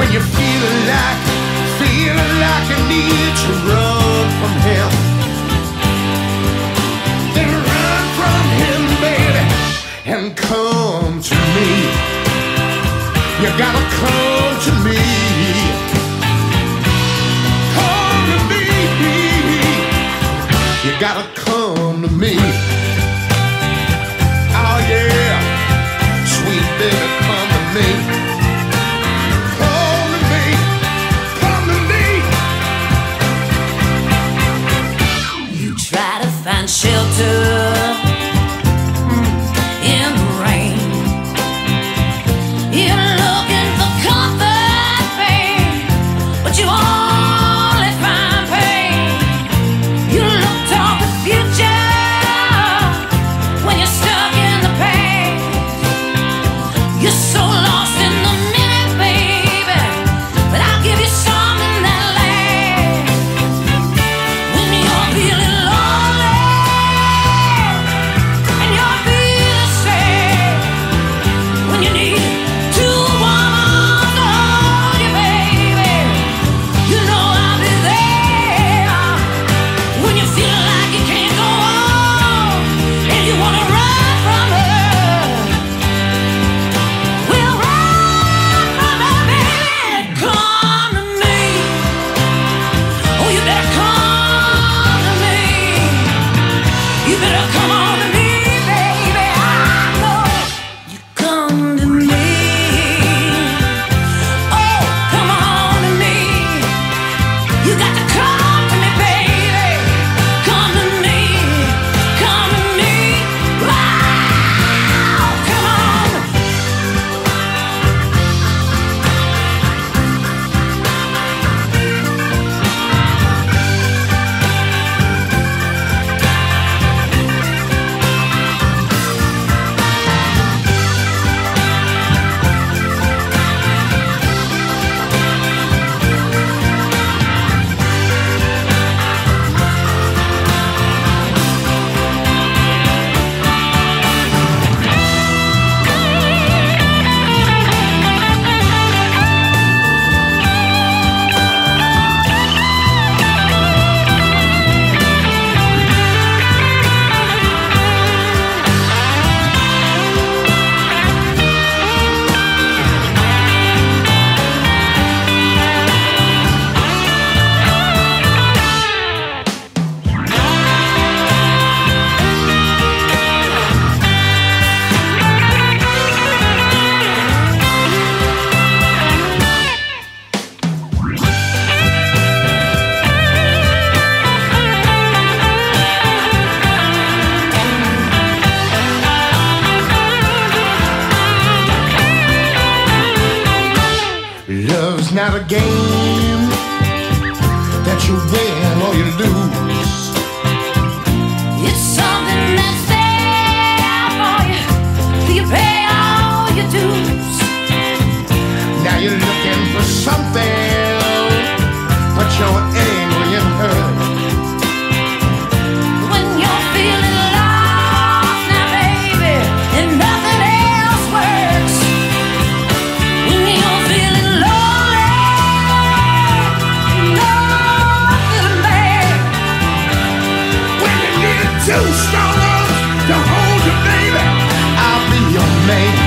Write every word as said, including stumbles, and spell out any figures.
when you're feeling like, feeling like you need to run from him. Then run from him, baby, and come to me. You gotta come to me. Come to me. You gotta come to me. Oh yeah, sweet baby, come to me. Come to me. Come to me. You try to find shelter in the rain. You're looking for comfort, babe, but you only find pain. You look toward the future when you're stuck in the past. You're so lost in the minute, baby, but I'll give you something that lasts. When you're feeling lonely and you're feeling sad, when you need two arms to hold you, baby, you know I'll be there. When you feel like you can't go on and you wanna run from her, we'll run from her, baby. Come to me. Oh, you better come to me. You better come on to me, baby. I know you come to me. Oh, come on to me. You got to come to me, baby. Come to me. Come to me. Wow, come on. Love's not a game that you win or you lose. It's something that's there for you till you pay all your dues. Now you're looking for something, but you're angry and hurt. When you're feeling lost now, baby, and nothing else works. When you're feeling lonely, nothing bad. When you need two strong arms to hold you, baby, I'll be your man.